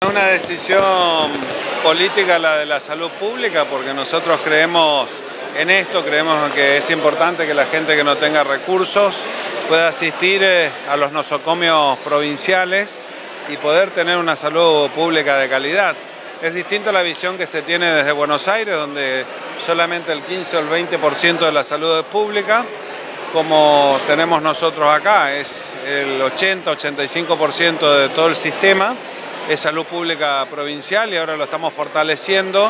Es una decisión política la de la salud pública, porque nosotros creemos en esto, creemos que es importante que la gente que no tenga recursos pueda asistir a los nosocomios provinciales y poder tener una salud pública de calidad. Es distinta la visión que se tiene desde Buenos Aires, donde solamente el 15 o el 20% de la salud es pública, como tenemos nosotros acá, es el 80-85% de todo el sistema, es salud pública provincial, y ahora lo estamos fortaleciendo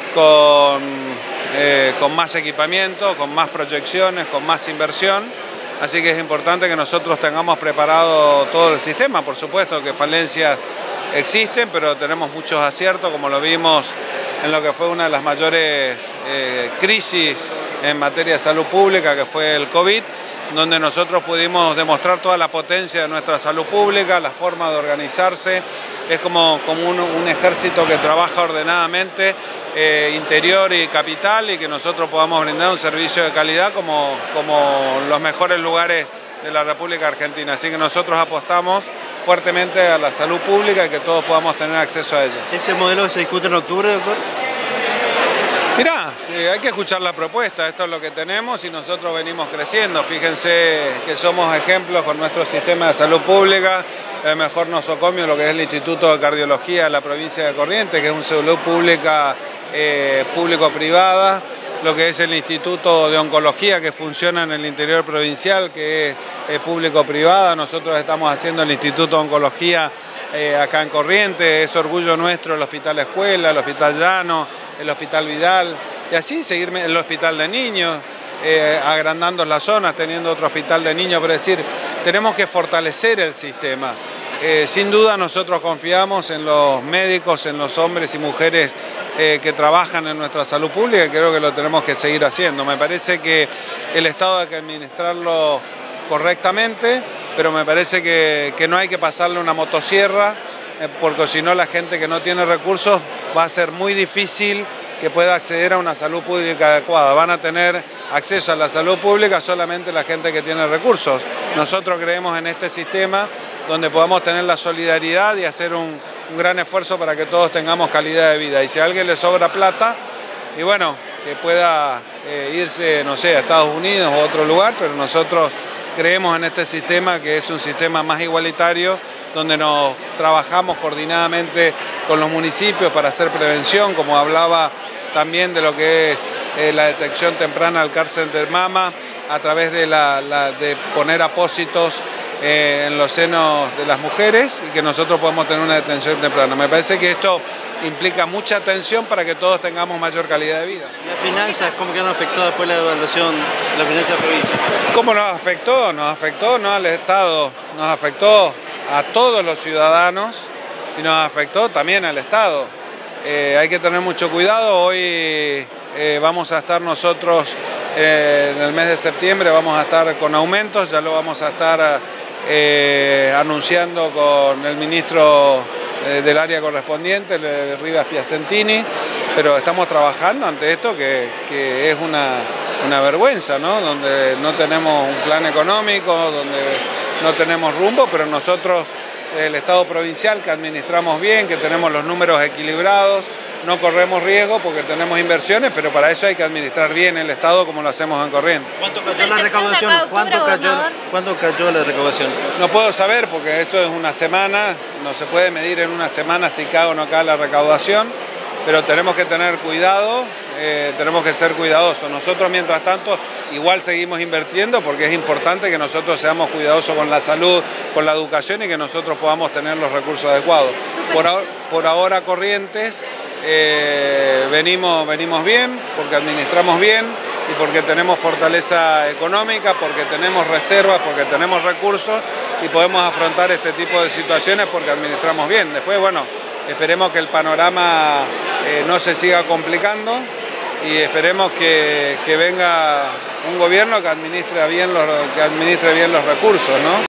con más equipamiento, con más proyecciones, con más inversión. Así que es importante que nosotros tengamos preparado todo el sistema. Por supuesto que falencias existen, pero tenemos muchos aciertos, como lo vimos en lo que fue una de las mayores crisis en materia de salud pública, que fue el COVID, donde nosotros pudimos demostrar toda la potencia de nuestra salud pública, la forma de organizarse. Es como un ejército que trabaja ordenadamente, interior y capital, y que nosotros podamos brindar un servicio de calidad como los mejores lugares de la República Argentina. Así que nosotros apostamos fuertemente a la salud pública y que todos podamos tener acceso a ella. ¿Ese modelo se discute en octubre, doctor? Mirá, sí, hay que escuchar la propuesta, esto es lo que tenemos y nosotros venimos creciendo. Fíjense que somos ejemplos con nuestro sistema de salud pública, el mejor nosocomio, lo que es el Instituto de Cardiología de la provincia de Corrientes, que es una salud pública público-privada, lo que es el Instituto de Oncología, que funciona en el interior provincial, que es público-privada. Nosotros estamos haciendo el Instituto de Oncología acá en Corrientes, es orgullo nuestro el Hospital Escuela, el Hospital Llano, el Hospital Vidal, y así seguir el Hospital de Niños, agrandando las zonas, teniendo otro hospital de niños, pero es decir, tenemos que fortalecer el sistema. Sin duda nosotros confiamos en los médicos, en los hombres y mujeres que trabajan en nuestra salud pública, y creo que lo tenemos que seguir haciendo. Me parece que el Estado hay que administrarlo correctamente, pero me parece que no hay que pasarle una motosierra, porque si no la gente que no tiene recursos va a ser muy difícil que pueda acceder a una salud pública adecuada. Van a tener acceso a la salud pública solamente la gente que tiene recursos. Nosotros creemos en este sistema donde podamos tener la solidaridad y hacer un gran esfuerzo para que todos tengamos calidad de vida. Y si a alguien le sobra plata, y bueno, que pueda irse, no sé, a Estados Unidos o a otro lugar, pero nosotros creemos en este sistema, que es un sistema más igualitario, donde nos trabajamos coordinadamente con los municipios para hacer prevención, como hablaba también de lo que es la detección temprana del cáncer de mama, a través de poner apósitos en los senos de las mujeres, y que nosotros podamos tener una detención temprana. Me parece que esto implica mucha atención para que todos tengamos mayor calidad de vida. ¿Las finanzas cómo quedaron afectadas después de la devaluación de la finanza de la provincia? ¿Cómo nos afectó? Nos afectó no al Estado, nos afectó a todos los ciudadanos y nos afectó también al Estado. Hay que tener mucho cuidado. Hoy vamos a estar nosotros en el mes de septiembre, vamos a estar con aumentos, ya lo vamos a estar anunciando con el ministro del área correspondiente, Rivas Piacentini, pero estamos trabajando ante esto que es una vergüenza, ¿no? Donde no tenemos un plan económico, donde no tenemos rumbo, pero nosotros, el Estado provincial, que administramos bien, que tenemos los números equilibrados, no corremos riesgo porque tenemos inversiones, pero para eso hay que administrar bien el Estado como lo hacemos en Corrientes. ¿Cuánto cayó la recaudación? ¿Cuánto cayó la recaudación? No puedo saber porque eso es una semana, no se puede medir en una semana si cae o no cae la recaudación, pero tenemos que tener cuidado, tenemos que ser cuidadosos. Nosotros, mientras tanto, igual seguimos invirtiendo porque es importante que nosotros seamos cuidadosos con la salud, con la educación, y que nosotros podamos tener los recursos adecuados. Por ahora Corrientes venimos bien, porque administramos bien y porque tenemos fortaleza económica, porque tenemos reservas, porque tenemos recursos y podemos afrontar este tipo de situaciones porque administramos bien. Después, bueno, esperemos que el panorama no se siga complicando y esperemos que venga un gobierno que administre bien los recursos, ¿no?